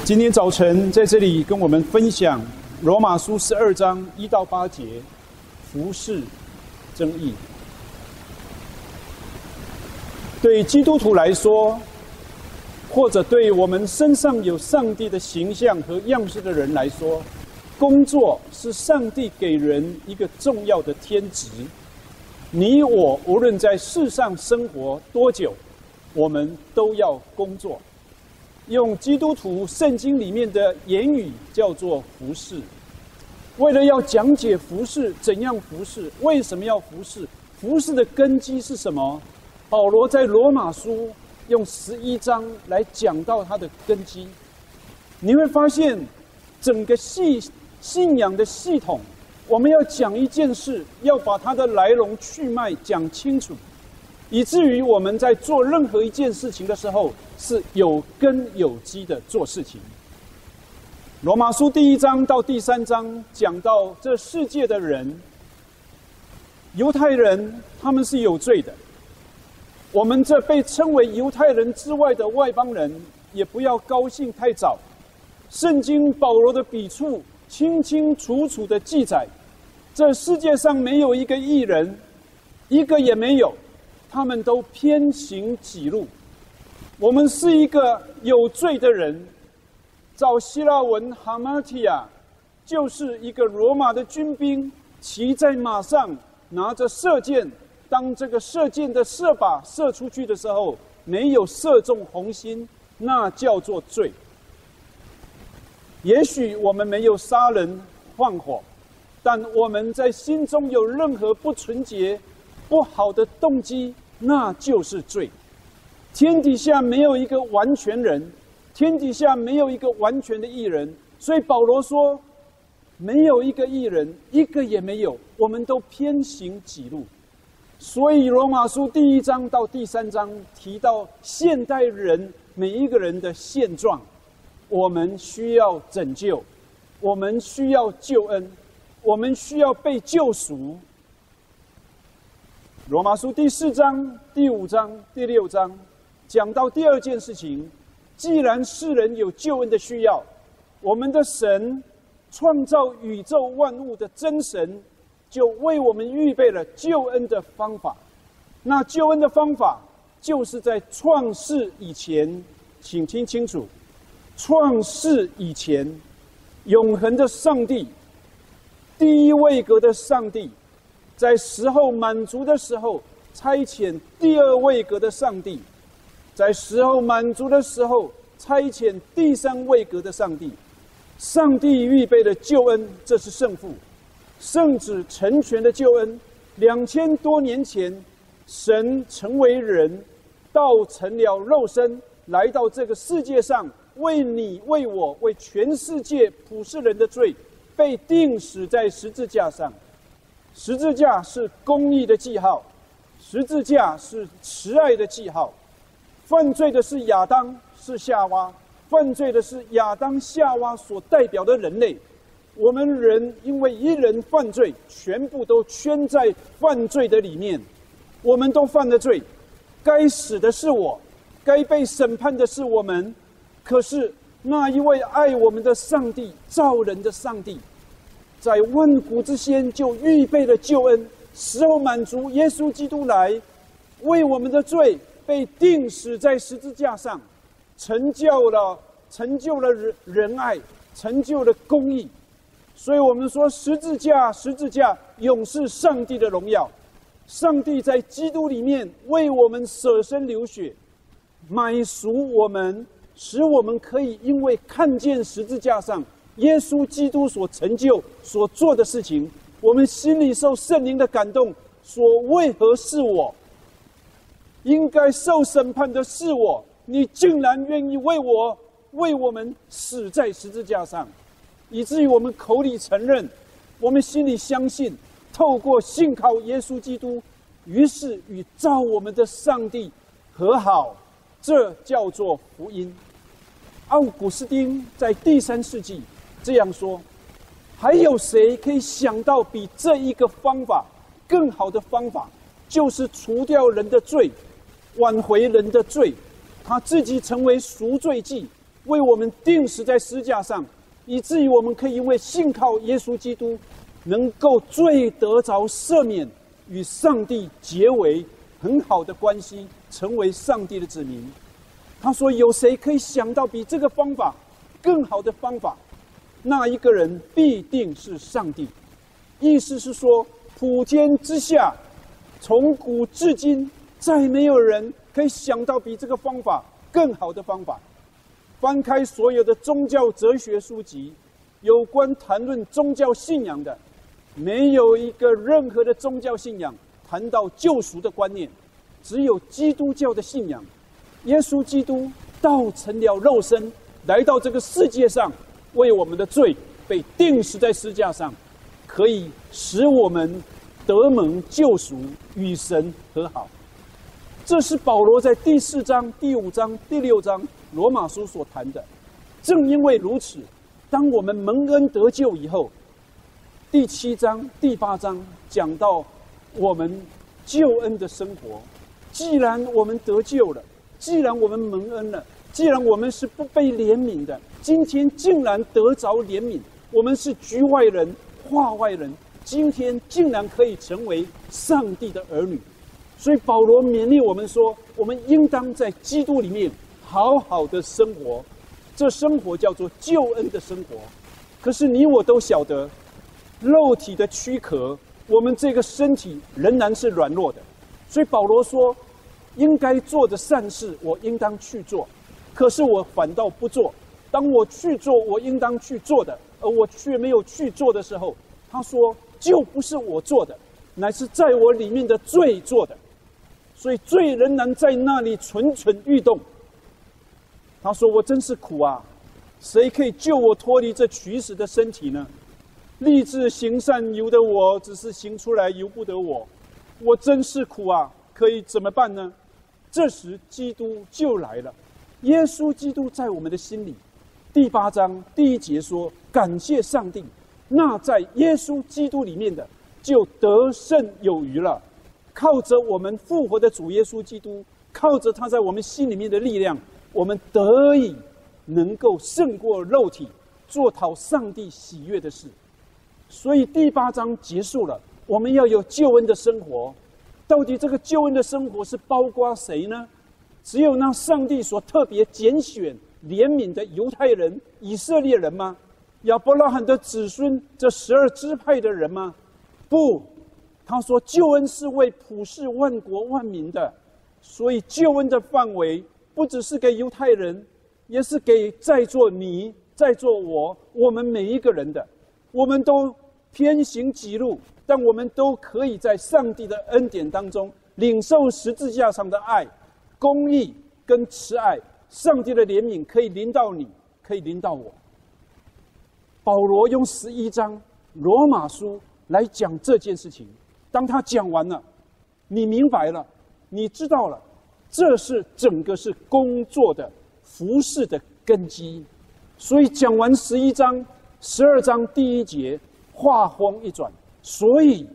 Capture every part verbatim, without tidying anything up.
今天早晨在这里跟我们分享罗马书十二章一到八节，服事争议。对基督徒来说，或者对我们身上有上帝的形象和样式的人来说，工作是上帝给人一个重要的天职。你我无论在世上生活多久，我们都要工作。用基督徒圣经里面的言语叫做服事。为了要讲解服事，怎样服事，为什么要服事，服事的根基是什么，保罗在罗马书用十一章来讲到它的根基。你会发现整个系信仰的系统，我们要讲一件事，要把它的来龙去脉讲清楚，以至于我们在做任何一件事情的时候是有根有基的做事情。罗马书第一章到第三章讲到这世界的人，犹太人他们是有罪的，我们这被称为犹太人之外的外邦人也不要高兴太早。圣经保罗的笔触清清楚楚的记载，这世界上没有一个义人，一个也没有，他们都偏行己路。我们是一个有罪的人。照希腊文 hamartia 就是一个罗马的军兵骑在马上，拿着射箭，当这个射箭的射靶射出去的时候没有射中红心，那叫做罪。也许我们没有杀人放火，但我们在心中有任何不纯洁不好的动机，那就是罪。天底下没有一个完全人，天底下没有一个完全的义人，所以保罗说没有一个义人，一个也没有，我们都偏行己路。所以罗马书第一章到第三章提到现代人每一个人的现状，我们需要拯救，我们需要救恩，我们需要被救赎。罗马书第四章、第五章、第六章讲到第二件事情，既然世人有救恩的需要，我们的神创造宇宙万物的真神就为我们预备了救恩的方法。那救恩的方法就是在创世以前，请听清楚，创世以前，永恒的上帝，第一位格的上帝，在时候满足的时候差遣第二位格的上帝，在时候满足的时候差遣第三位格的上帝。上帝预备的救恩，这是圣父圣子成全的救恩。两千多年前，神成为人，道成了肉身，来到这个世界上，为你为我为全世界普世人的罪被钉死在十字架上。十字架是公义的记号，十字架是慈爱的记号。犯罪的是亚当，是夏娃，犯罪的是亚当夏娃所代表的人类。我们人因为一人犯罪，全部都圈在犯罪的里面，我们都犯了罪，该死的是我，该被审判的是我们。可是那一位爱我们的上帝，造人的上帝，在万古之先就预备了救恩，时候满足，耶稣基督来为我们的罪被钉死在十字架上，成就了成就了仁仁爱，成就了公义。所以我们说十字架十字架永是上帝的荣耀。上帝在基督里面为我们舍身流血，买赎我们，使我们可以因为看见十字架上耶稣基督所成就所做的事情，我们心里受圣灵的感动，说为何是我？应该受审判的是我，你竟然愿意为我为我们死在十字架上，以至于我们口里承认，我们心里相信，透过信靠耶稣基督，于是与造我们的上帝和好，这叫做福音。奥古斯丁在第三世纪这样说，还有谁可以想到比这一个方法更好的方法，就是除掉人的罪，挽回人的罪，他自己成为赎罪祭， 为我们钉死在十字架上，以至于我们可以因为信靠耶稣基督，能够罪得着赦免，与上帝结为很好的关系，成为上帝的子民。他说：“有谁可以想到比这个方法更好的方法？那一个人必定是上帝。”意思是说，普天之下，从古至今，再没有人可以想到比这个方法更好的方法。翻开所有的宗教哲学书籍，有关谈论宗教信仰的，没有一个任何的宗教信仰谈到救赎的观念，只有基督教的信仰。耶稣基督道成了肉身，来到这个世界上，为我们的罪被钉死在十字架上，可以使我们得蒙救赎，与神和好。这是保罗在第四章、第五章、第六章罗马书所谈的。正因为如此，当我们蒙恩得救以后，第七章、第八章讲到我们救恩的生活。既然我们得救了，既然我们蒙恩了，既然我们是不被怜悯的，今天竟然得着怜悯，我们是局外人、化外人，今天竟然可以成为上帝的儿女。所以保罗勉励我们说，我们应当在基督里面好好的生活，这生活叫做救恩的生活。可是你我都晓得，肉体的躯壳，我们这个身体仍然是软弱的。所以保罗说，应该做的善事，我应当去做，可是我反倒不做。当我去做我应当去做的，而我却没有去做的时候，他说，就不是我做的，乃是在我里面的罪做的。所以罪仍然在那里蠢蠢欲动。他说：“我真是苦啊！谁可以救我脱离这取死的身体呢？立志行善由得我，只是行出来由不得我。我真是苦啊！可以怎么办呢？”这时基督就来了，耶稣基督在我们的心里。第八章第一节说：“感谢上帝，那在耶稣基督里面的，就得胜有余了。”靠着我们复活的主耶稣基督，靠着他在我们心里面的力量，我们得以能够胜过肉体，做讨上帝喜悦的事。所以第八章结束了，我们要有救恩的生活。到底这个救恩的生活是包括谁呢？只有那上帝所特别拣选、怜悯的犹太人、以色列人吗？亚伯拉罕的子孙这十二支派的人吗？不。他说：“救恩是为普世万国万民的，所以救恩的范围不只是给犹太人，也是给在座你、在座我，我们每一个人的。我们都偏行己路，但我们都可以在上帝的恩典当中领受十字架上的爱、公义跟慈爱。上帝的怜悯可以临到你，可以临到我。”保罗用十一章罗马书来讲这件事情。当他讲完了，你明白了，你知道了，这是整个是工作的服事的根基。所以讲完十一章、十二章第一节，话锋一转。所以，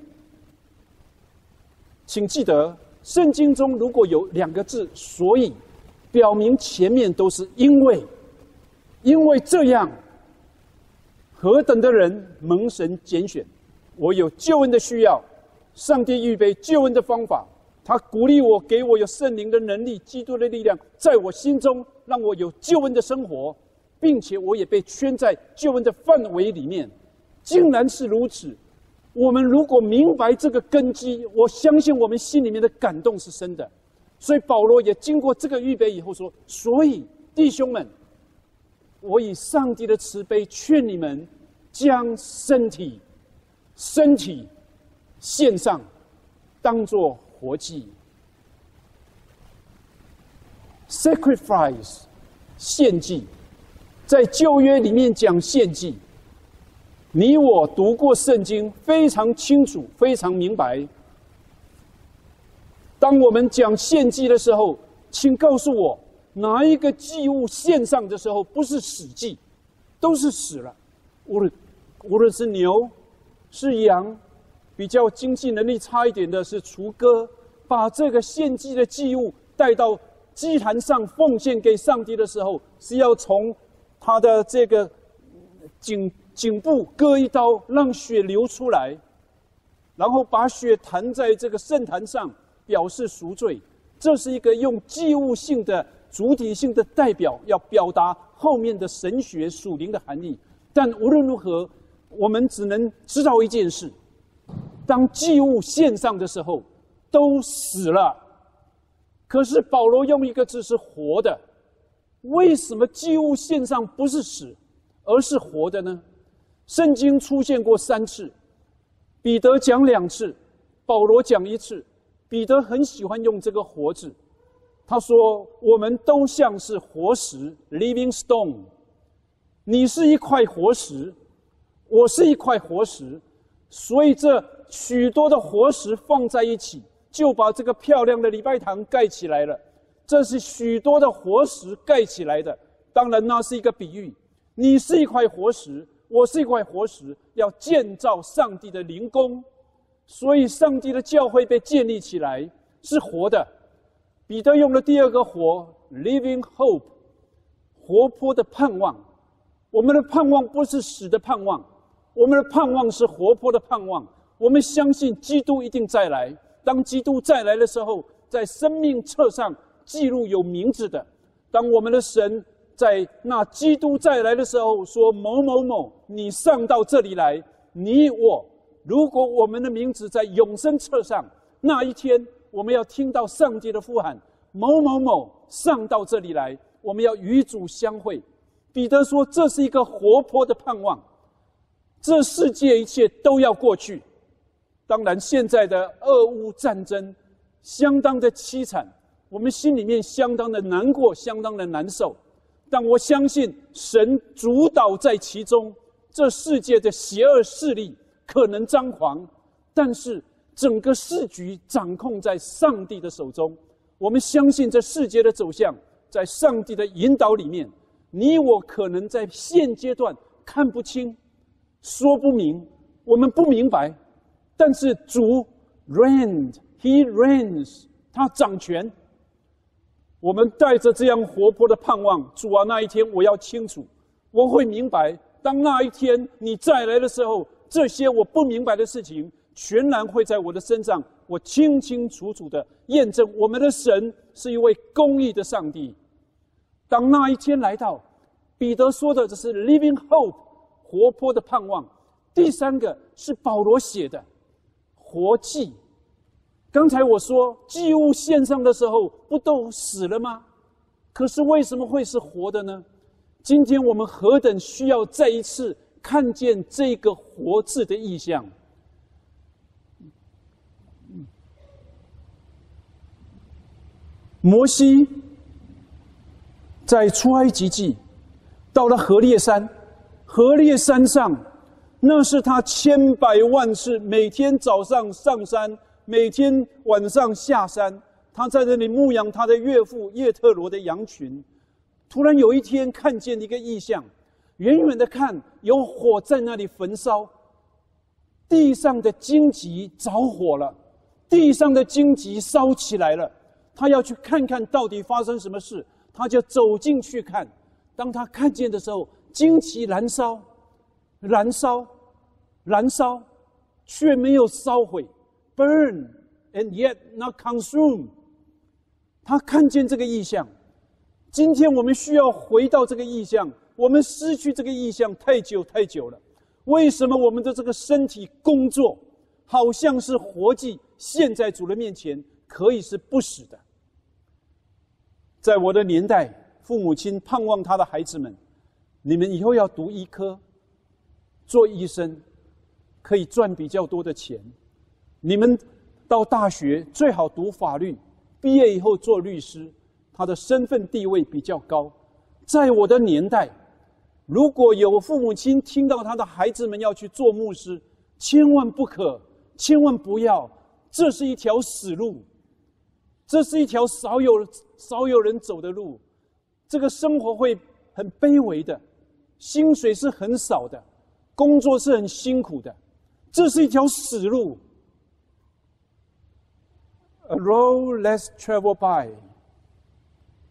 请记得，圣经中如果有两个字“所以”，表明前面都是因为，因为这样，何等的人蒙神拣选，我有救恩的需要。上帝预备救恩的方法，他鼓励我，给我有圣灵的能力、基督的力量，在我心中，让我有救恩的生活，并且我也被圈在救恩的范围里面。竟然是如此，我们如果明白这个根基，我相信我们心里面的感动是深的。所以保罗也经过这个预备以后说：“所以弟兄们，我以上帝的慈悲劝你们，将身体、身体。”献上，当作活祭 ，sacrifice， 献祭，在旧约里面讲献祭，你我读过圣经，非常清楚，非常明白。当我们讲献祭的时候，请告诉我，哪一个祭物献上的时候不是死祭，都是死了，无论无论是牛，是羊。比较经济能力差一点的是雏鸽，把这个献祭的祭物带到祭坛上奉献给上帝的时候，是要从他的这个颈颈部割一刀，让血流出来，然后把血弹在这个圣坛上，表示赎罪。这是一个用祭物性的主体性的代表，要表达后面的神学属灵的含义。但无论如何，我们只能知道一件事：当祭物献上的时候，都死了。可是保罗用一个字是活的。为什么祭物献上不是死，而是活的呢？圣经出现过三次，彼得讲两次，保罗讲一次。彼得很喜欢用这个活字，他说我们都像是活石 living stone， 你是一块活石，我是一块活石，所以这许多的活石放在一起，就把这个漂亮的礼拜堂盖起来了。这是许多的活石盖起来的，当然那是一个比喻。你是一块活石，我是一块活石，要建造上帝的灵宫。所以上帝的教会被建立起来，是活的。彼得用了第二个活 living hope， 活泼的盼望。我们的盼望不是死的盼望，我们的盼望是活泼的盼望。我们相信基督一定再来，当基督再来的时候，在生命册上记录有名字的。当我们的神在那基督再来的时候说某某某，你上到这里来，你我，如果我们的名字在永生册上，那一天我们要听到上帝的呼喊，某某某上到这里来，我们要与主相会。彼得说这是一个活泼的盼望。这世界一切都要过去，当然现在的俄乌战争相当的凄惨，我们心里面相当的难过，相当的难受，但我相信神主导在其中。这世界的邪恶势力可能张狂，但是整个世局掌控在上帝的手中。我们相信这世界的走向在上帝的引导里面。你我可能在现阶段看不清，说不明，我们不明白，但是主 reigned， He reigns， 他掌权。我们带着这样活泼的盼望，主啊，那一天我要清楚，我会明白，当那一天你再来的时候，这些我不明白的事情全然会在我的身上，我清清楚楚的验证我们的神是一位公义的上帝。当那一天来到，彼得说的这是 living hope， 活泼的盼望。第三个是保罗写的活祭。刚才我说祭物献上的时候不都死了吗？可是为什么会是活的呢？今天我们何等需要再一次看见这个活字的意象。摩西在出埃及记到了何烈山，何烈山上那是他千百万次每天早上上山，每天晚上下山，他在这里牧养他的岳父叶特罗的羊群。突然有一天看见一个异象，远远的看有火在那里焚烧，地上的荆棘着火了，地上的荆棘烧起来了。他要去看看到底发生什么事，他就走进去看。当他看见的时候，荆棘燃烧，燃烧，燃烧，却没有烧毁 ，burn and yet not consume。他看见这个异象。今天我们需要回到这个异象，我们失去这个异象太久太久了。为什么我们的这个身体工作好像是活祭，献在主的面前，可以是不死的？在我的年代，父母亲盼望他的孩子们，你们以后要读医科，做医生，可以赚比较多的钱。你们到大学最好读法律，毕业以后做律师，他的身份地位比较高。在我的年代，如果有父母亲听到他的孩子们要去做牧师，千万不可，千万不要，这是一条死路，这是一条少有少有人走的路，这个生活会很卑微的，薪水是很少的，工作是很辛苦的，这是一条死路。A road less traveled by，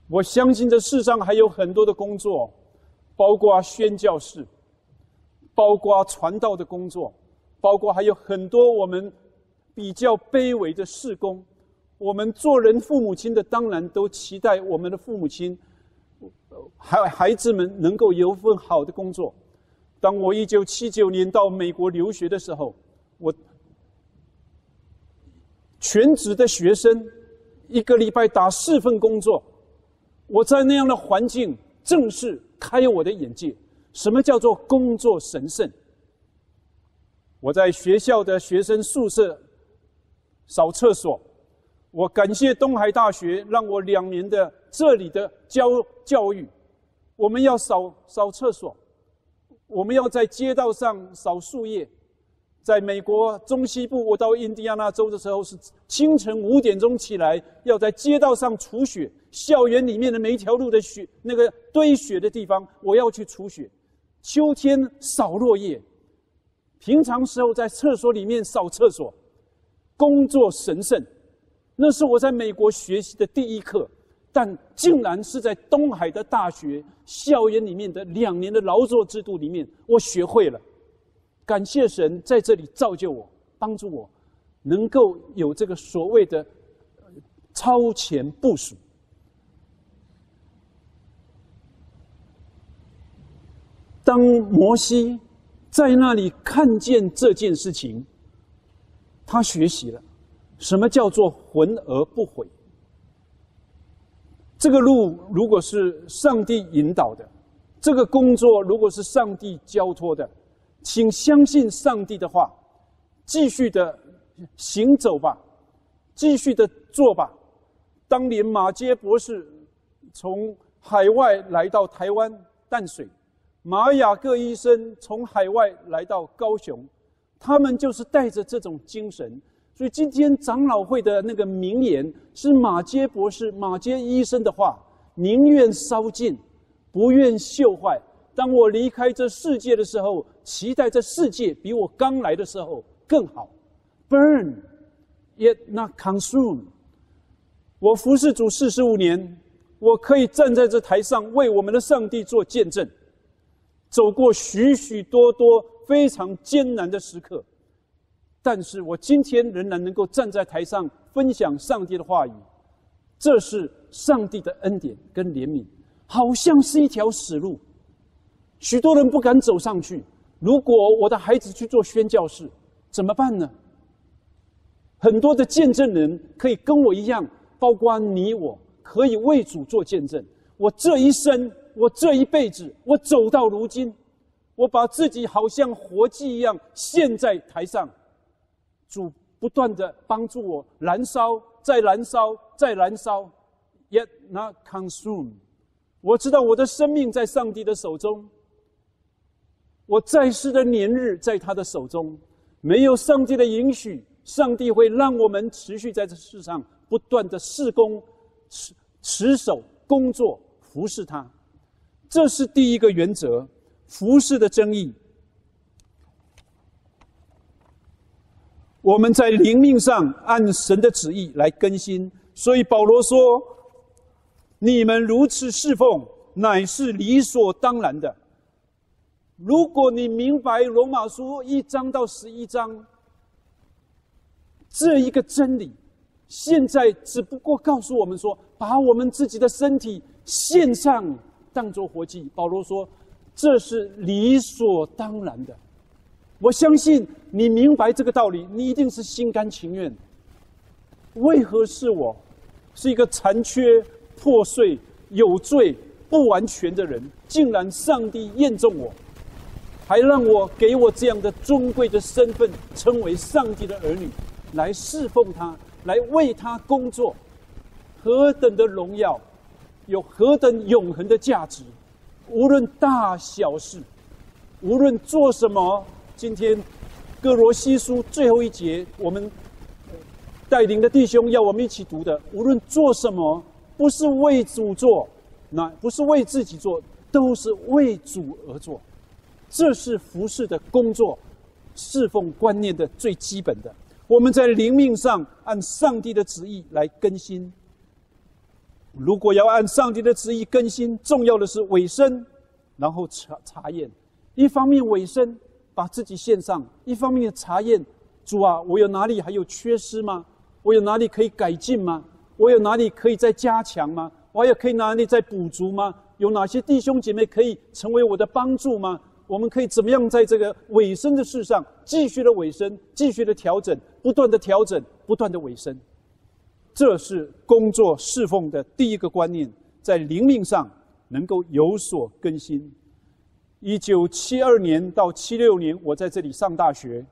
我相信这世上还有很多的工作，包括宣教士，包括传道的工作，包括还有很多我们比较卑微的事工。我们做人父母亲的，当然都期待我们的父母亲、孩孩子们能够有份好的工作。当我一九七九年到美国留学的时候，我全职的学生，一个礼拜打四份工作。我在那样的环境，正是开我的眼界。什么叫做工作神圣？我在学校的学生宿舍扫厕所，我感谢东海大学让我两年的这里的教教育。我们要扫扫厕所，我们要在街道上扫树叶。在美国中西部，我到印第安纳州的时候，是清晨五点钟起来，要在街道上除雪。校园里面的每一条路的雪，那个堆雪的地方，我要去除雪。秋天扫落叶，平常时候在厕所里面扫厕所，工作神圣。那是我在美国学习的第一课，但竟然是在东海的大学校园里面的两年的劳作制度里面，我学会了。感谢神在这里造就我，帮助我能够有这个所谓的超前部署。当摩西在那里看见这件事情，他学习了什么叫做浑而不悔。这个路如果是上帝引导的，这个工作如果是上帝交托的，请相信上帝的话，继续的行走吧，继续的做吧。当年马偕博士从海外来到台湾淡水，马雅各医生从海外来到高雄，他们就是带着这种精神。所以今天长老会的那个名言是马偕博士、马偕医生的话：宁愿烧尽，不愿锈坏。当我离开这世界的时候，期待这世界比我刚来的时候更好。Burn, yet not consume。我服侍主四十五年，我可以站在这台上为我们的上帝做见证，走过许许多多非常艰难的时刻，但是我今天仍然能够站在台上分享上帝的话语，这是上帝的恩典跟怜悯，好像是一条死路。许多人不敢走上去。如果我的孩子去做宣教士，怎么办呢？很多的见证人可以跟我一样，包括你我，可以为主做见证。我这一生，我这一辈子，我走到如今，我把自己好像活祭一样献在台上。主不断的帮助我燃烧，再燃烧，再燃烧 ，yet not consume。我知道我的生命在上帝的手中。我在世的年日在他的手中，没有上帝的允许，上帝会让我们持续在这世上不断的事工、持持守、工作、服侍他。这是第一个原则，服侍的真义。我们在灵命上按神的旨意来更新，所以保罗说：“你们如此侍奉，乃是理所当然的。”如果你明白罗马书一章到十一章这一个真理，现在只不过告诉我们说，把我们自己的身体献上，当作活祭。保罗说，这是理所当然的。我相信你明白这个道理，你一定是心甘情愿。为何是我，是一个残缺、破碎、有罪、不完全的人，竟然上帝验中我？还让我给我这样的尊贵的身份，称为上帝的儿女，来侍奉他，来为他工作，何等的荣耀，有何等永恒的价值！无论大小事，无论做什么，今天哥罗西书最后一节，我们带领的弟兄要我们一起读的，无论做什么，不是为主做，那不是为自己做，都是为主而做。这是服事的工作，侍奉观念的最基本的。我们在灵命上按上帝的旨意来更新。 如果要按上帝的旨意更新，重要的是委身，然后查查验。一方面委身，把自己献上；一方面查验，主啊，我有哪里还有缺失吗？我有哪里可以改进吗？我有哪里可以再加强吗？我有可以哪里再补足吗？有哪些弟兄姐妹可以成为我的帮助吗？我们可以怎么样在这个委身的事上继续的委身，继续的调整，不断的调整，不断的委身。这是工作侍奉的第一个观念，在灵命上能够有所更新。一九七二年到七六年，我在这里上大学。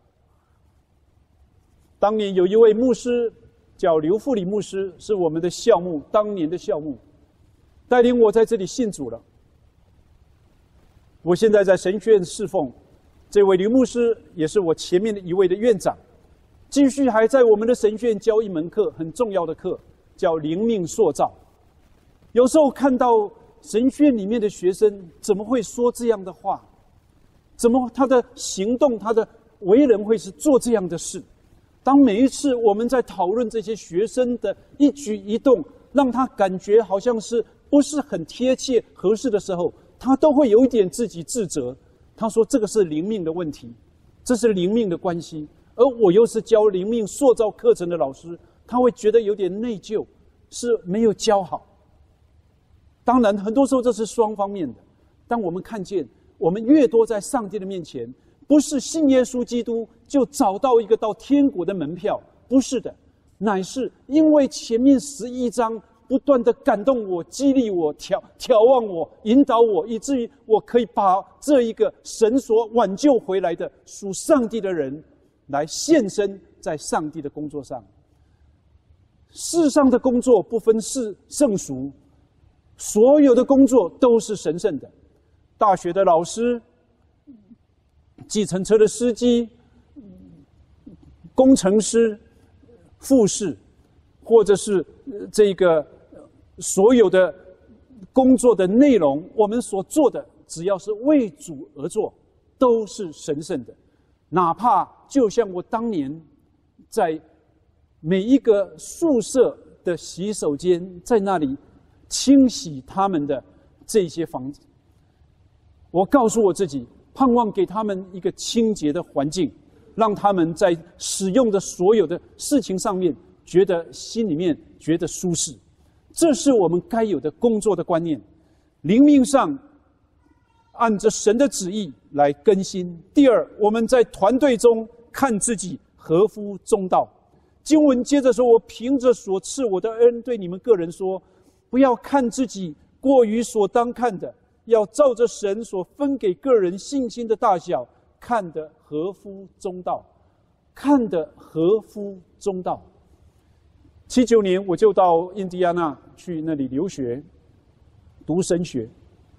当年有一位牧师叫刘富里牧师，是我们的校牧，当年的校牧，带领我在这里信主了。我现在在神学院侍奉，这位刘牧师也是我前面的一位的院长，继续还在我们的神学院教一门课，很重要的课，叫灵命塑造。有时候看到神学院里面的学生怎么会说这样的话？怎么他的行动、他的为人会是做这样的事？当每一次我们在讨论这些学生的一举一动，让他感觉好像是不是很贴切、合适的时候，他都会有一点自己自责。他说：“这个是灵命的问题，这是灵命的关系。”而我又是教灵命塑造课程的老师，他会觉得有点内疚，是没有教好。当然，很多时候这是双方面的。当我们看见，我们越多在上帝的面前，不是信耶稣基督就找到一个到天国的门票，不是的，乃是因为前面十一章不断的感动我、激励我、挑挑望我、引导我，以至于我可以把这一个神所挽救回来的属上帝的人，来献身在上帝的工作上。世上的工作不分是圣俗，所有的工作都是神圣的。大学的老师、计程车的司机、工程师、护士，或者是这个所有的工作的内容，我们所做的只要是为主而做，都是神圣的。哪怕就像我当年在每一个宿舍的洗手间，在那里清洗他们的这些房子，我告诉我自己，盼望给他们一个清洁的环境，让他们在使用的所有的事情上面觉得心里面觉得舒适。这是我们该有的工作的观念。灵命上按着神的旨意来更新。第二，我们在团队中看自己合乎中道。经文接着说：“我凭着所赐我的恩，对你们个人说，不要看自己过于所当看的，要照着神所分给个人信心的大小，看得合乎中道。”看得合乎中道。七九年我就到印第安纳去那里留学，读神学。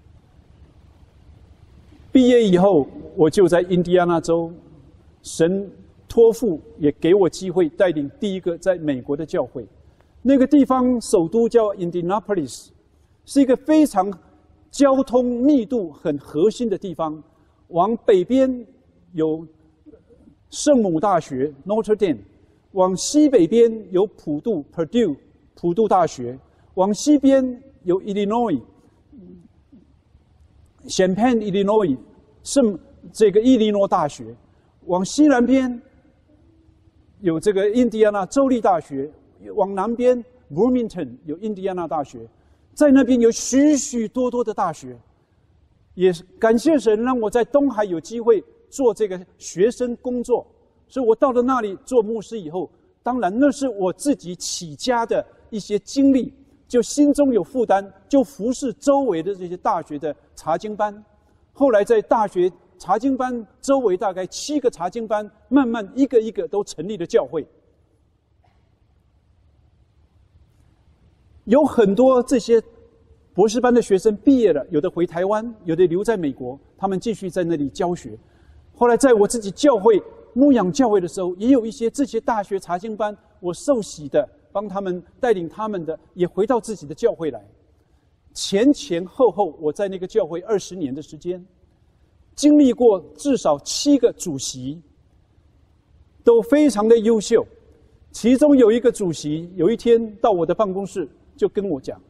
毕业以后，我就在印第安纳州，神托付也给我机会带领第一个在美国的教会。那个地方首都叫 Indianapolis， 是一个非常交通密度很核心的地方。往北边有圣母大学 Notre Dame， 往西北边有普渡 Purdue 普渡大学，往西边有 Illinois Champaign Illinois 圣这个伊利诺大学，往西南边有这个印第安纳州立大学，往南边 Bloomington 有印第安纳大学，在那边有许许多多的大学。也感谢神让我在东海有机会做这个学生工作，所以我到了那里做牧师以后，当然那是我自己起家的一些经历，就心中有负担，就服侍周围的这些大学的查经班。后来在大学查经班周围大概七个查经班，慢慢一个一个都成立了教会。有很多这些博士班的学生毕业了，有的回台湾，有的留在美国，他们继续在那里教学。后来在我自己教会牧养教会的时候，也有一些这些大学查经班，我受洗的，帮他们带领他们的，也回到自己的教会来。前前后后，我在那个教会二十年的时间，经历过至少七个主席，都非常的优秀。其中有一个主席，有一天到我的办公室就跟我讲，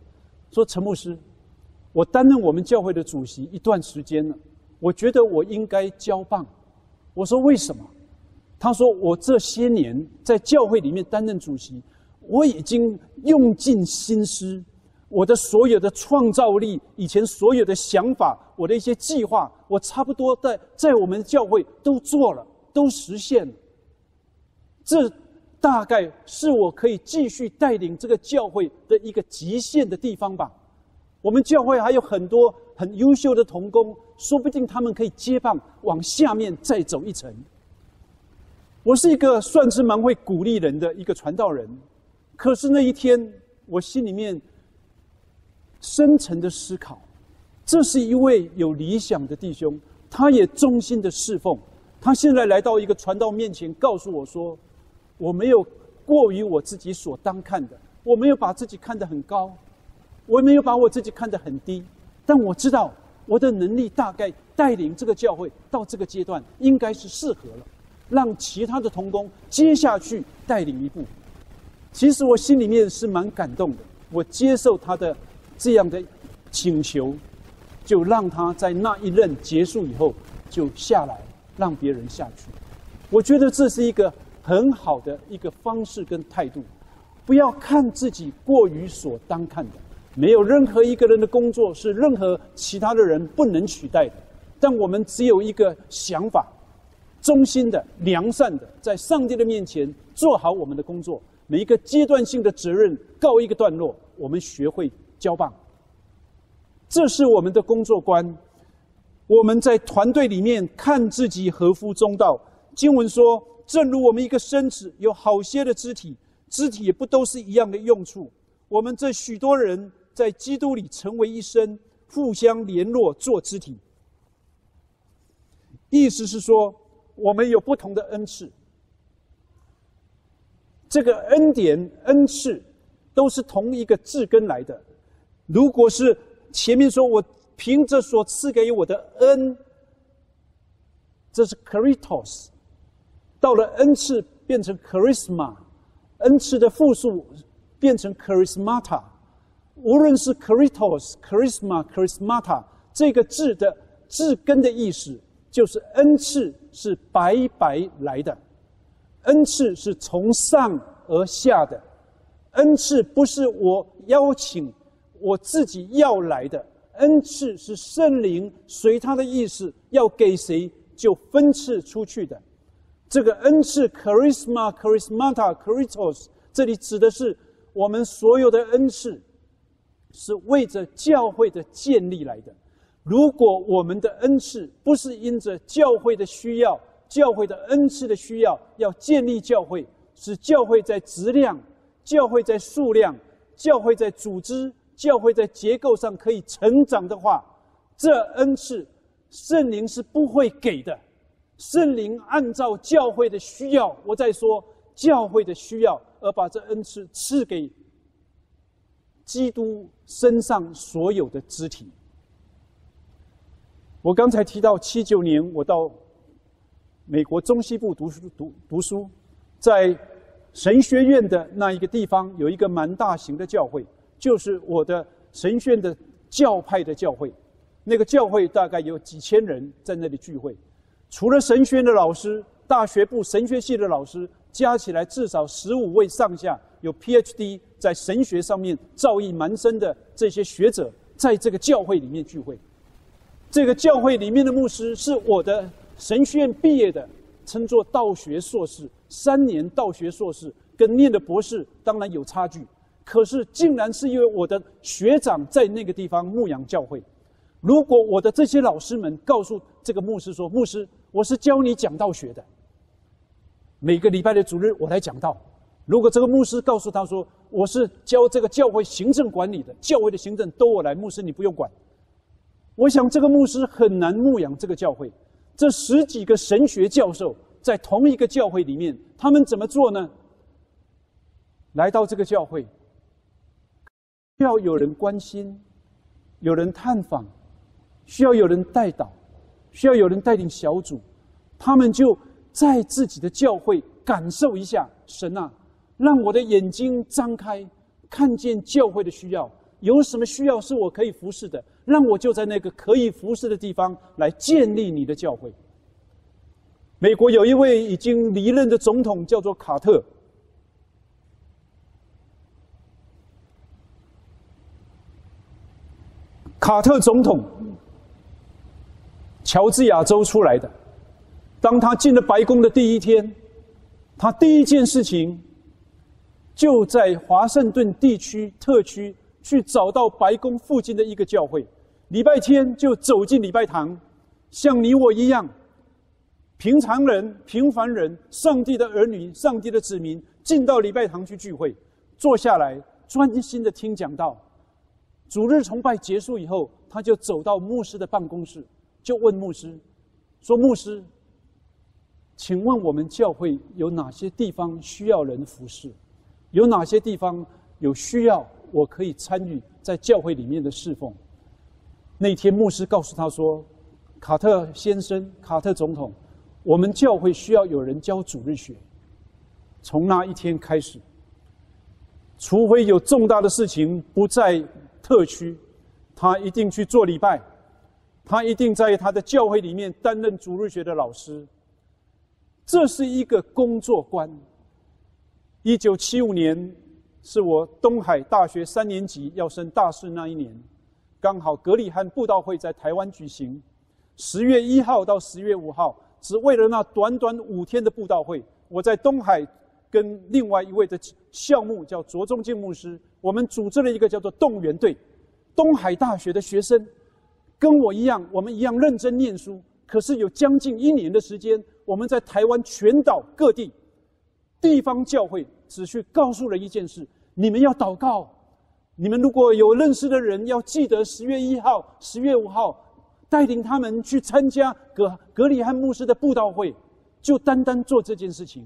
说陈牧师，我担任我们教会的主席一段时间了，我觉得我应该交棒。我说为什么？他说我这些年在教会里面担任主席，我已经用尽心思，我的所有的创造力，以前所有的想法，我的一些计划，我差不多在在我们教会都做了，都实现了。这大概是我可以继续带领这个教会的一个极限的地方吧。我们教会还有很多很优秀的同工，说不定他们可以接棒往下面再走一层。我是一个算是蛮会鼓励人的一个传道人，可是那一天我心里面深沉的思考，这是一位有理想的弟兄，他也忠心的侍奉，他现在来到一个传道面前，告诉我说，我没有过于我自己所当看的，我没有把自己看得很高，我没有把我自己看得很低，但我知道我的能力大概带领这个教会到这个阶段应该是适合了，让其他的同工接下去带领一步。其实我心里面是蛮感动的，我接受他的这样的请求，就让他在那一任结束以后就下来，让别人下去。我觉得这是一个很好的一个方式跟态度，不要看自己过于所当看的。没有任何一个人的工作是任何其他的人不能取代的，但我们只有一个想法，忠心的、良善的，在上帝的面前做好我们的工作。每一个阶段性的责任告一个段落，我们学会交棒，这是我们的工作观。我们在团队里面看自己合乎中道。经文说，正如我们一个身子有好些的肢体，肢体也不都是一样的用处。我们这许多人在基督里成为一身，互相联络做肢体。意思是说，我们有不同的恩赐，这个恩典、恩赐都是同一个字根来的。如果是前面说我凭着所赐给我的恩，这是 charistos， 到了恩赐变成 charisma， 恩赐的复数变成 charismata。无论是 charistos、charisma、charismata， 这个字的字根的意思就是恩赐是白白来的，恩赐是从上而下的，恩赐不是我邀请我自己要来的，恩赐是圣灵随他的意思要给谁就分赐出去的。这个恩赐 charisma、charismata、charistos， 这里指的是我们所有的恩赐是为着教会的建立来的。如果我们的恩赐不是因着教会的需要，教会的恩赐的需要，要建立教会，使教会在质量、教会在数量、教会在组织、教会在结构上可以成长的话，这恩赐圣灵是不会给的。圣灵按照教会的需要，我在说教会的需要，而把这恩赐赐给基督身上所有的肢体。我刚才提到七九年我到美国中西部读书读读书，在神学院的那一个地方有一个蛮大型的教会，就是我的神学院的教派的教会。那个教会大概有几千人在那里聚会，除了神学院的老师，大学部神学系的老师加起来至少十五位上下，有 P H D 在神学上面造诣蛮深的这些学者，在这个教会里面聚会。这个教会里面的牧师是我的神学院毕业的，称作道学硕士，三年道学硕士，跟念的博士当然有差距。可是竟然是因为我的学长在那个地方牧养教会。如果我的这些老师们告诉这个牧师说，牧师，我是教你讲道学的，每个礼拜的主日我来讲道。如果这个牧师告诉他说，我是教这个教会行政管理的，教会的行政都我来，牧师你不用管。我想这个牧师很难牧养这个教会。这十几个神学教授在同一个教会里面，他们怎么做呢？来到这个教会，需要有人关心，有人探访，需要有人带导，需要有人带领小组。他们就在自己的教会感受一下，神啊，让我的眼睛张开，看见教会的需要， 有什么需要是我可以服侍的，让我就在那个可以服侍的地方来建立你的教会。美国有一位已经离任的总统叫做卡特，卡特总统，乔治亚州出来的。当他进了白宫的第一天，他第一件事情就在华盛顿地区特区去找到白宫附近的一个教会，礼拜天就走进礼拜堂，像你我一样，平常人、平凡人，上帝的儿女、上帝的子民，进到礼拜堂去聚会，坐下来专心的听讲道。主日崇拜结束以后，他就走到牧师的办公室，就问牧师说：“牧师，请问我们教会有哪些地方需要人服侍？有哪些地方有需要我可以参与在教会里面的侍奉？”那天牧师告诉他说：“卡特先生，卡特总统，我们教会需要有人教主日学。从那一天开始，除非有重大的事情不在特区，他一定去做礼拜，他一定在他的教会里面担任主日学的老师。这是一个工作观。”一九七五年是我东海大学三年级要升大四那一年，刚好格里汉布道会在台湾举行，十月一号到十月五号，只为了那短短五天的布道会，我在东海跟另外一位的校牧叫卓中敬牧师，我们组织了一个叫做动员队。东海大学的学生跟我一样，我们一样认真念书，可是有将近一年的时间，我们在台湾全岛各地地方教会只去告诉了一件事：你们要祷告，你们如果有认识的人，要记得十月一号、十月五号带领他们去参加格格里汉牧师的布道会，就单单做这件事情。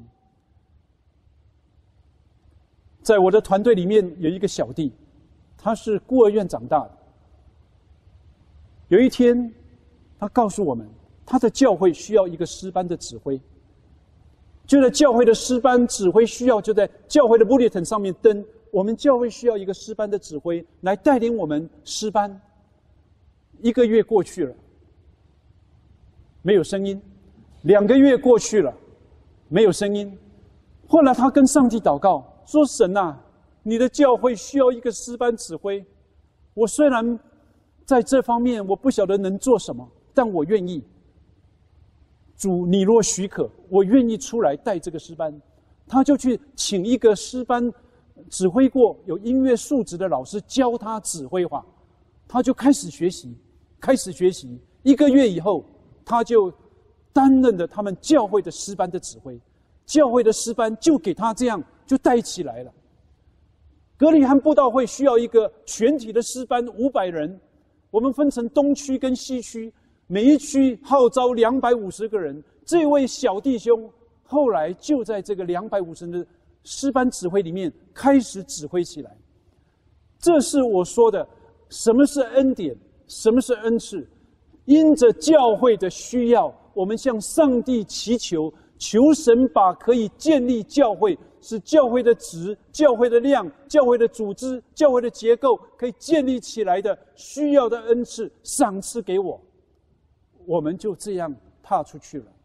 在我的团队里面有一个小弟，他是孤儿院长大的。有一天，他告诉我们，他的教会需要一个诗班的指挥。就在教会的诗班指挥需要，就在教会的 bulletin 上面登，我们教会需要一个诗班的指挥来带领我们诗班。一个月过去了，没有声音；两个月过去了，没有声音。后来他跟上帝祷告说：“神啊，你的教会需要一个诗班指挥。我虽然在这方面我不晓得能做什么，但我愿意。主，你若许可，我愿意出来带这个诗班。”他就去请一个诗班指挥过有音乐素质的老师教他指挥法，他就开始学习，开始学习。一个月以后，他就担任了他们教会的诗班的指挥。教会的诗班就给他这样就带起来了。格里汉布道会需要一个全体的诗班五百人，我们分成东区跟西区，每一区号召两百五十个人。这位小弟兄后来就在这个两百五十人的诗班指挥里面开始指挥起来。这是我说的，什么是恩典，什么是恩赐。因着教会的需要，我们向上帝祈求，求神把可以建立教会，使教会的质、教会的量、教会的组织、教会的结构可以建立起来的需要的恩赐赏赐给我。我们就这样踏出去了。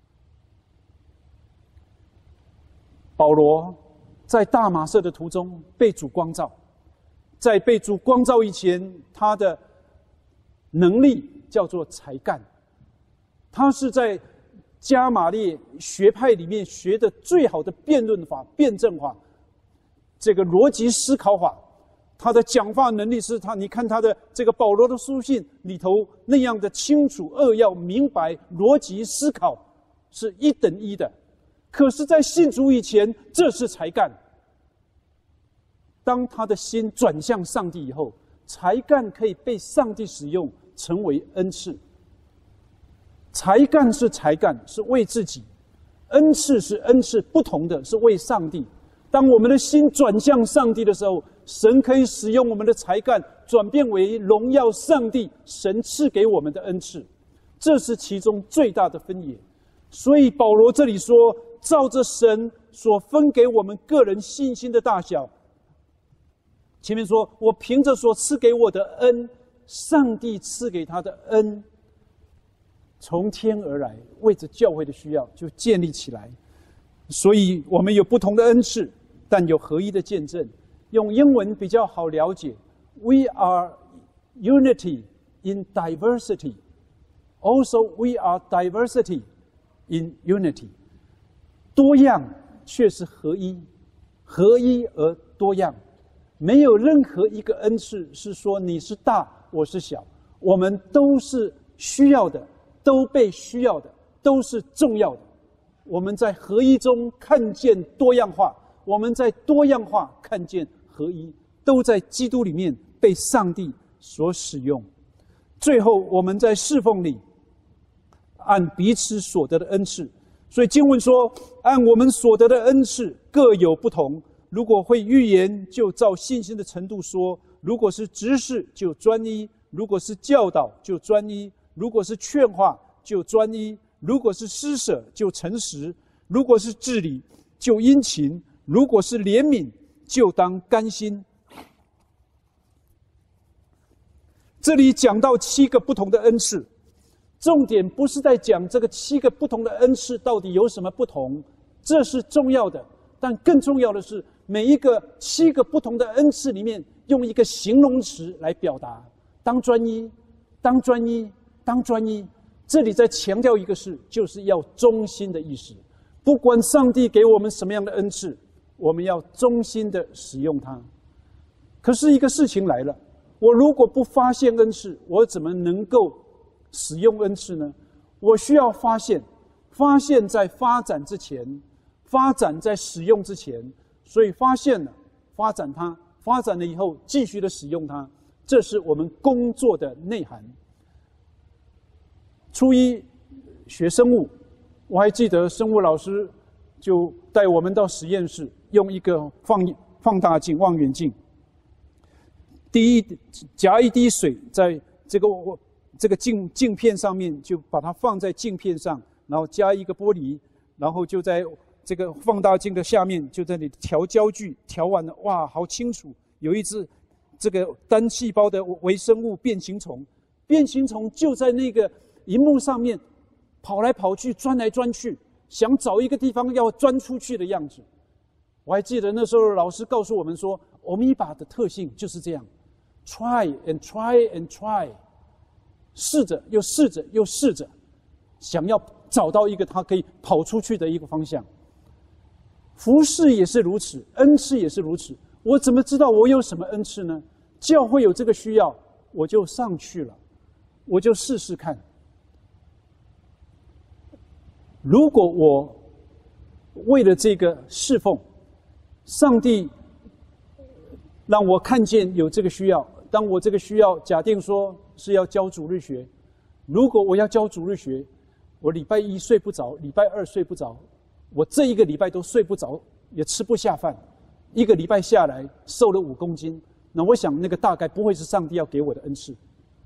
保罗在大马色的途中被主光照，在被主光照以前，他的能力叫做才干。他是在加马列学派里面学的最好的辩论法、辩证法，这个逻辑思考法。他的讲话能力是他，你看他的这个保罗的书信里头那样的清楚扼要、明白、逻辑思考是一等一的。可是在信主以前，这是才干。当他的心转向上帝以后，才干可以被上帝使用，成为恩赐。才干是才干，是为自己；恩赐是恩赐，不同的是为上帝。当我们的心转向上帝的时候，神可以使用我们的才干，转变为荣耀上帝神赐给我们的恩赐。这是其中最大的分野。所以保罗这里说，照着神所分给我们个人信心的大小， 前面说，我凭着所赐给我的恩，上帝赐给他的恩，从天而来，为着教会的需要就建立起来。所以我们有不同的恩赐，但有合一的见证。用英文比较好了解 ，We are unity in diversity. Also, we are diversity in unity. 多样却是合一，合一而多样。没有任何一个恩赐是说你是大，我是小。我们都是需要的，都被需要的，都是重要的。我们在合一中看见多样化，我们在多样化看见合一，都在基督里面被上帝所使用。最后，我们在侍奉里按彼此所得的恩赐。所以经文说，按我们所得的恩赐各有不同。如果会预言，就照信心的程度说；如果是执事，就专一；如果是教导，就专一；如果是劝化，就专一；如果是施舍，就诚实；如果是治理，就殷勤；如果是怜悯，就当甘心。这里讲到七个不同的恩赐，重点不是在讲这个七个不同的恩赐到底有什么不同，这是重要的，但更重要的是每一个七个不同的恩赐里面，用一个形容词来表达。当专一，当专一，当专一。这里在强调一个事，就是要忠心的意思。不管上帝给我们什么样的恩赐，我们要忠心的使用它。可是一个事情来了，我如果不发现恩赐，我怎么能够使用恩赐呢？我需要发现，发现在发展之前，发展在使用之前。所以发现了，发展它，发展了以后继续的使用它，这是我们工作的内涵。初一学生物，我还记得生物老师就带我们到实验室，用一个放放大镜、望远镜，第一夹一滴水在这个这个镜镜片上面，就把它放在镜片上，然后加一个玻璃，然后就在这个放大镜的下面，就在那里调焦距，调完了，哇，好清楚！有一只这个单细胞的微生物变形虫，变形虫就在那个萤幕上面跑来跑去，钻来钻去，想找一个地方要钻出去的样子。我还记得那时候老师告诉我们说，欧米伽的特性就是这样 ，try and try and try， 试着又试着又试着，想要找到一个它可以跑出去的一个方向。服事也是如此，恩赐也是如此。我怎么知道我有什么恩赐呢？教会有这个需要，我就上去了，我就试试看。如果我为了这个侍奉，上帝让我看见有这个需要，当我这个需要假定说是要教主日学，如果我要教主日学，我礼拜一睡不着，礼拜二睡不着，我这一个礼拜都睡不着，也吃不下饭，一个礼拜下来瘦了五公斤，那我想那个大概不会是上帝要给我的恩赐。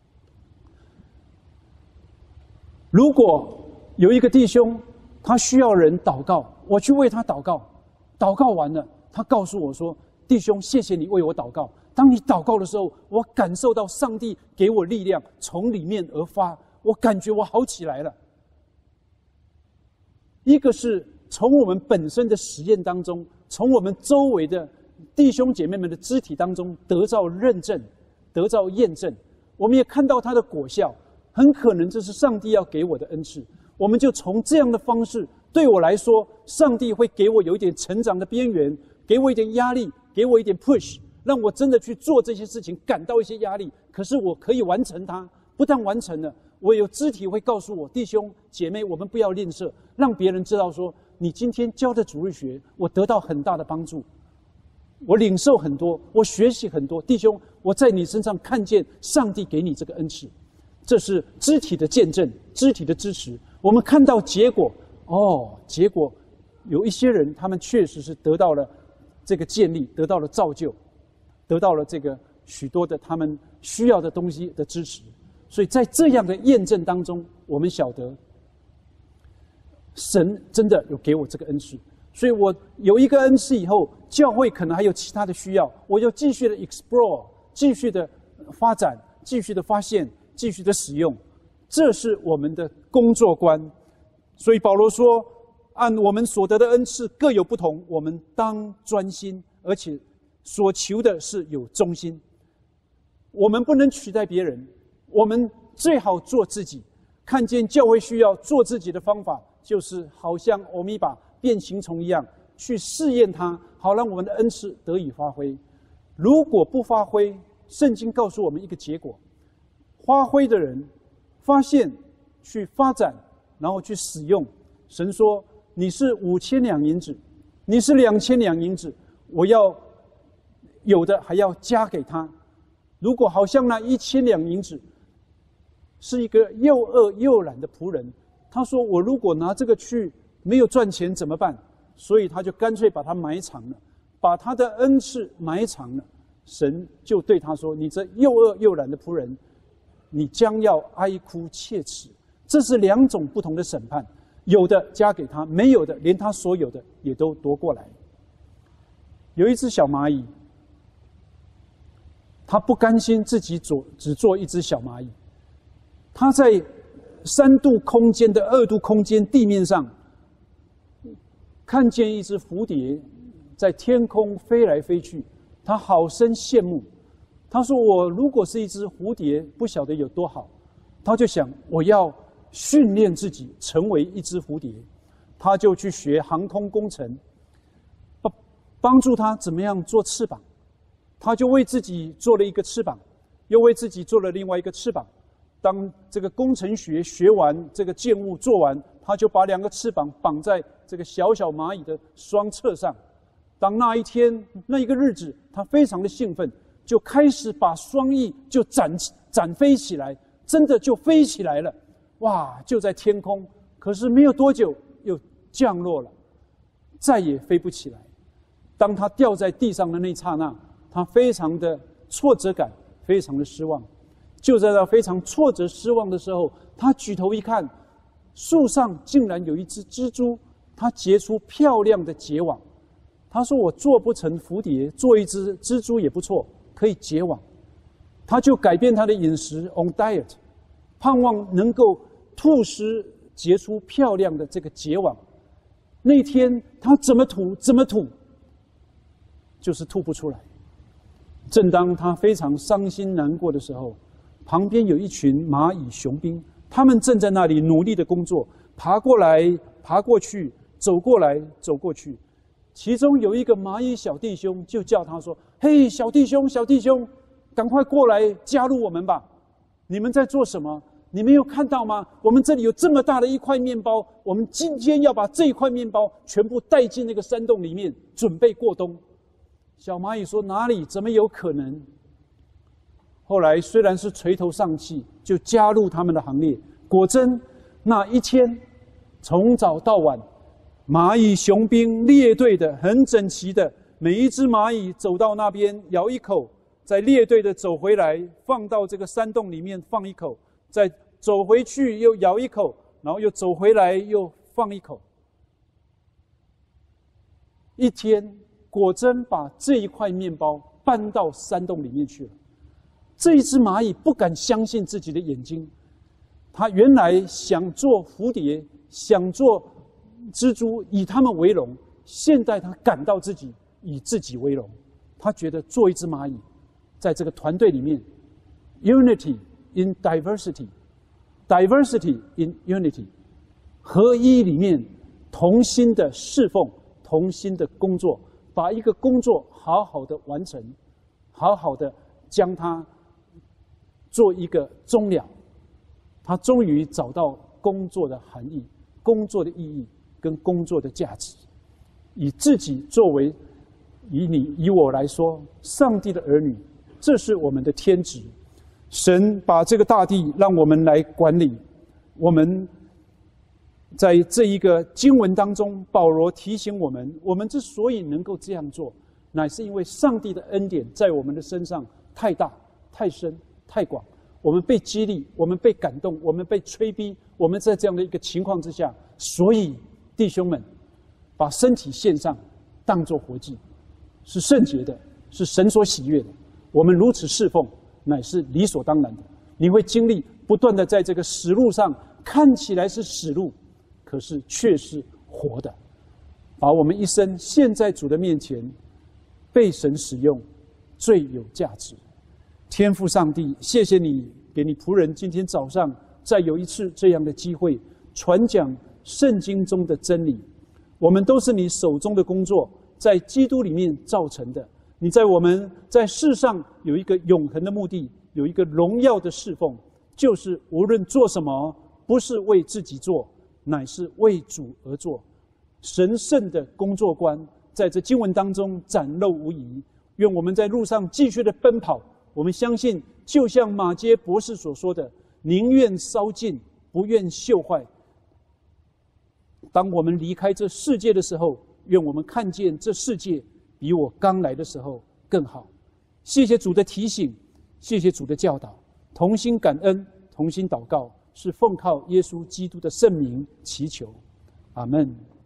如果有一个弟兄，他需要人祷告，我去为他祷告，祷告完了，他告诉我说：“弟兄，谢谢你为我祷告。”当你祷告的时候，我感受到上帝给我力量从里面而发，我感觉我好起来了。一个是从我们本身的实验当中，从我们周围的弟兄姐妹们的肢体当中得到认证，得到验证，我们也看到它的果效，很可能这是上帝要给我的恩赐。我们就从这样的方式，对我来说，上帝会给我有一点成长的边缘，给我一点压力，给我一点 push， 让我真的去做这些事情，感到一些压力，可是我可以完成它。不但完成了，我有肢体会告诉我，弟兄姐妹，我们不要吝啬，让别人知道说，你今天教的主日学，我得到很大的帮助，我领受很多，我学习很多。弟兄，我在你身上看见上帝给你这个恩赐，这是肢体的见证，肢体的支持。我们看到结果，哦，结果有一些人，他们确实是得到了这个建立，得到了造就，得到了这个许多的他们需要的东西的支持。所以在这样的验证当中，我们晓得神真的有给我这个恩赐。 所以我有一个恩赐以后，教会可能还有其他的需要，我就继续的 explore， 继续的发展，继续的发现，继续的使用。这是我们的工作观。所以保罗说，按我们所得的恩赐各有不同，我们当专心，而且所求的是有忠心。我们不能取代别人，我们最好做自己。看见教会需要做自己的方法，就是好像欧米巴变形虫一样去试验它，好让我们的恩赐得以发挥。如果不发挥，圣经告诉我们一个结果：发挥的人发现去发展，然后去使用。神说：“你是五千两银子，你是两千两银子，我要有的还要加给他。如果好像那一千两银子是一个又饿又懒的仆人，他说：我如果拿这个去没有赚钱怎么办？所以他就干脆把它埋藏了，把他的恩赐埋藏了。神就对他说：你这又饿又懒的仆人，你将要哀哭切齿。这是两种不同的审判，有的加给他，没有的连他所有的也都夺过来。有一只小蚂蚁，他不甘心自己做只做一只小蚂蚁，他在三度空间的二度空间地面上，看见一只蝴蝶在天空飞来飞去，他好生羡慕。他说：我如果是一只蝴蝶，不晓得有多好。他就想，我要训练自己成为一只蝴蝶。他就去学航空工程，帮帮助他怎么样做翅膀。他就为自己做了一个翅膀，又为自己做了另外一个翅膀。当这个工程学学完，这个建物做完，他就把两个翅膀绑在这个小小蚂蚁的双侧上。当那一天那一个日子，他非常的兴奋，就开始把双翼就展展飞起来，真的就飞起来了。哇，就在天空，可是没有多久又降落了，再也飞不起来。当他掉在地上的那一刹那，他非常的挫折感，非常的失望。就在他非常挫折失望的时候，他举头一看，树上竟然有一只蜘蛛，它结出漂亮的结网。他说：我做不成蝴蝶，做一只蜘蛛也不错，可以结网。他就改变他的饮食 on diet， 盼望能够吐丝结出漂亮的这个结网。那天他怎么吐怎么吐，就是吐不出来。正当他非常伤心难过的时候，旁边有一群蚂蚁雄兵，他们正在那里努力的工作，爬过来爬过去，走过来走过去。其中有一个蚂蚁小弟兄就叫他说：嘿，小弟兄小弟兄，赶快过来加入我们吧。你们在做什么？你没有看到吗？我们这里有这么大的一块面包，我们今天要把这一块面包全部带进那个山洞里面，准备过冬。小蚂蚁说：哪里？怎么有可能？后来虽然是垂头丧气，就加入他们的行列。果真，那一天从早到晚，蚂蚁雄兵列队的很整齐的，每一只蚂蚁走到那边咬一口，再列队的走回来，放到这个山洞里面放一口，再走回去又咬一口，然后又走回来又放一口。一天果真把这一块面包搬到山洞里面去了。这一只蚂蚁不敢相信自己的眼睛，它原来想做蝴蝶，想做蜘蛛，以他们为荣。现在它感到自己以自己为荣，他觉得做一只蚂蚁，在这个团队里面 ，unity in diversity，diversity in unity， 合一里面同心的侍奉，同心的工作，把一个工作好好的完成，好好的将它做一个终了。他终于找到工作的含义、工作的意义跟工作的价值，以自己作为，以你以我来说，上帝的儿女，这是我们的天职。神把这个大地让我们来管理。我们在这一个经文当中，保罗提醒我们，我们之所以能够这样做，乃是因为上帝的恩典在我们的身上太大、太深、太广。我们被激励，我们被感动，我们被催逼，我们在这样的一个情况之下，所以弟兄们， 把身体献上，当作活祭，是圣洁的，是神所喜悦的。我们如此侍奉，乃是理所当然的。你会经历不断的在这个死路上，看起来是死路，可是却是活的。把我们一生献在主的面前，被神使用，最有价值。天父上帝，谢谢你给你仆人今天早上再有一次这样的机会，传讲圣经中的真理。我们都是你手中的工作，在基督里面造成的。你在我们在世上有一个永恒的目的，有一个荣耀的侍奉，就是无论做什么，不是为自己做，乃是为主而做。神圣的工作观在这经文当中展露无遗。愿我们在路上继续的奔跑，我们相信，就像马偕博士所说的，宁愿烧尽，不愿锈坏。当我们离开这世界的时候，愿我们看见这世界比我刚来的时候更好。谢谢主的提醒，谢谢主的教导，同心感恩，同心祷告，是奉靠耶稣基督的圣名祈求，阿们。